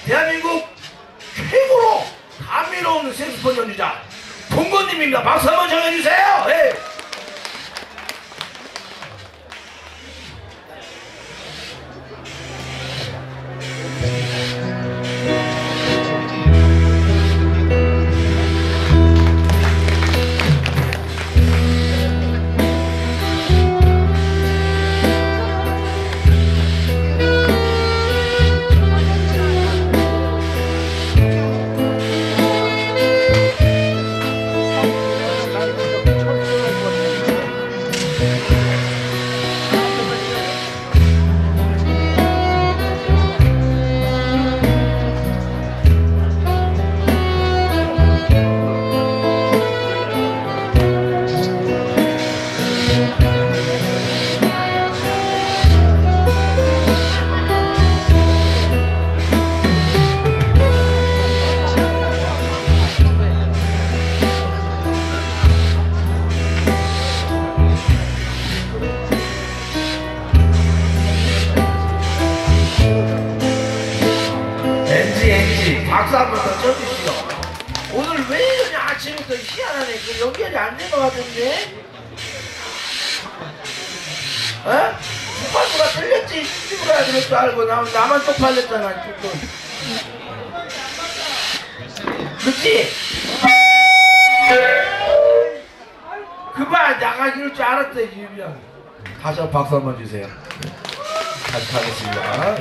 대한민국 최고로 감미로운 색소폰 연주자 동건님입니다. 박수 한번 정해주세요. 네. 박수 한 번 더 쳐주시오. 오늘 왜 이러냐. 아침부터 희한하네. 그 연결이 안 된 것 같은데? 어? 주파수가 틀렸지. 시집을 해야 될 줄 알고 나만 쪽팔렸잖아. 그치? 그봐 나가길 줄 알았어. 유비야. 다시 한번 박수 한번 주세요. 다시 가겠습니다.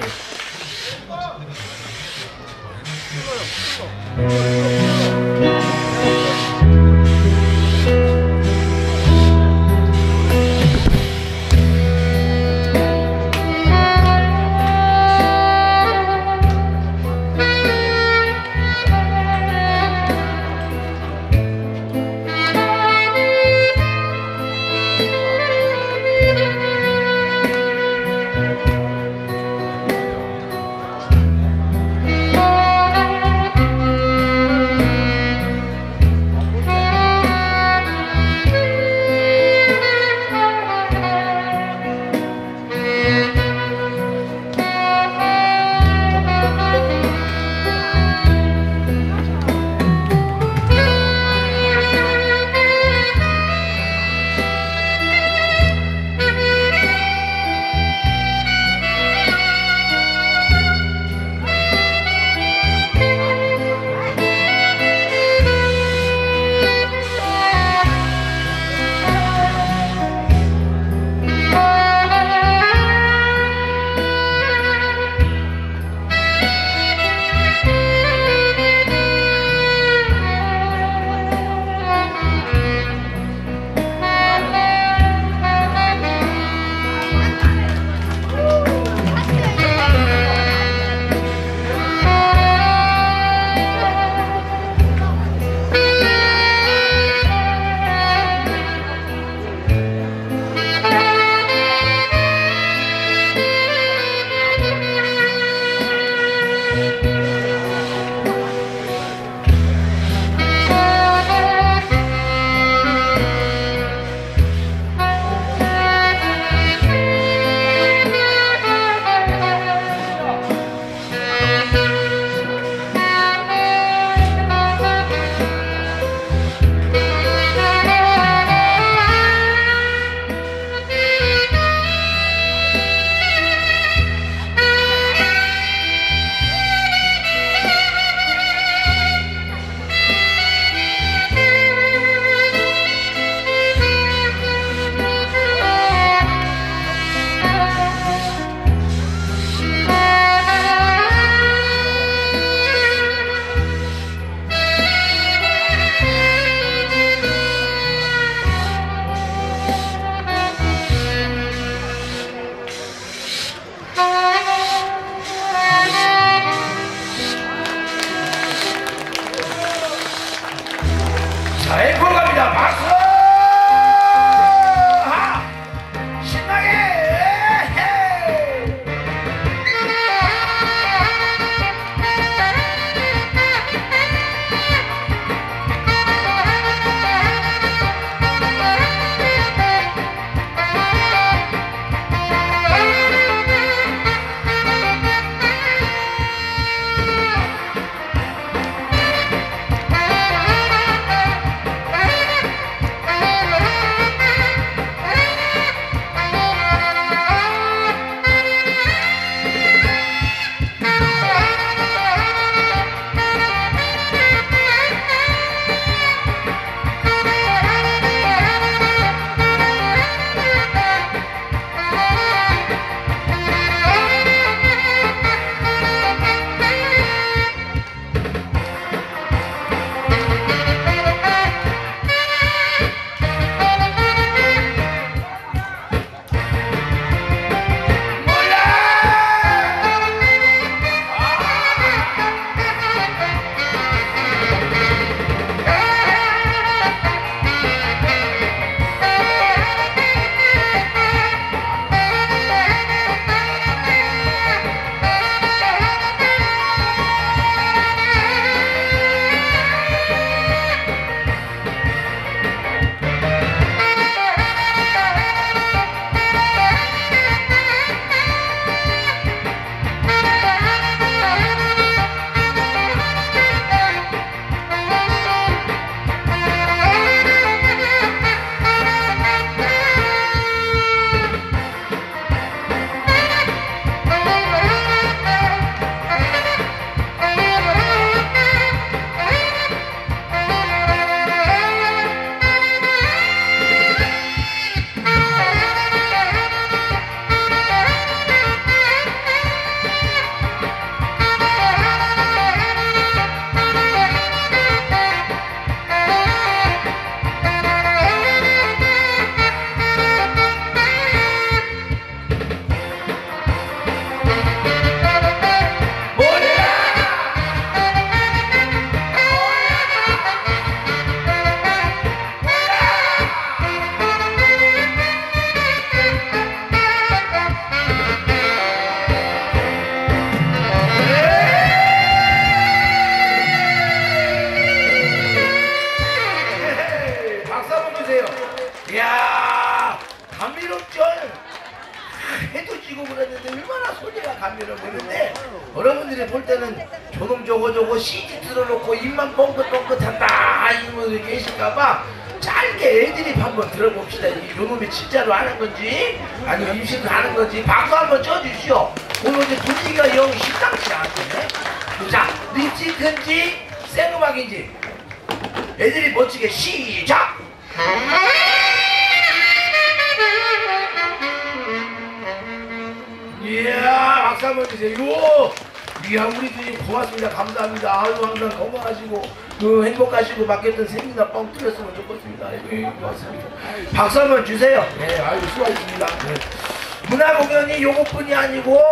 때는 저놈 저거 CG 틀어놓고 입만 뻥긋뻥긋한다 이런 분들이 계실까봐 짧게 애드립 한번 들어봅시다. 요놈이 진짜로 하는 건지 아니면 임신 하는 건지 박수 한번 쳐주시오. 오늘 이제 분위기가 영 심상치 않네. 자, 립싱크인지 생음악인지 애들이 멋지게 시작! 이야, 박수 한번 주세요. 이야, 우리 주님 고맙습니다. 감사합니다. 아유, 항상 건강하시고 행복하시고 맡겼던 생기나 뻥 뚫렸으면 좋겠습니다. 고맙습니다. 박수 한번 주세요. 네, 아유, 수고하셨습니다. 네. 문화 공연이 요것뿐이 아니고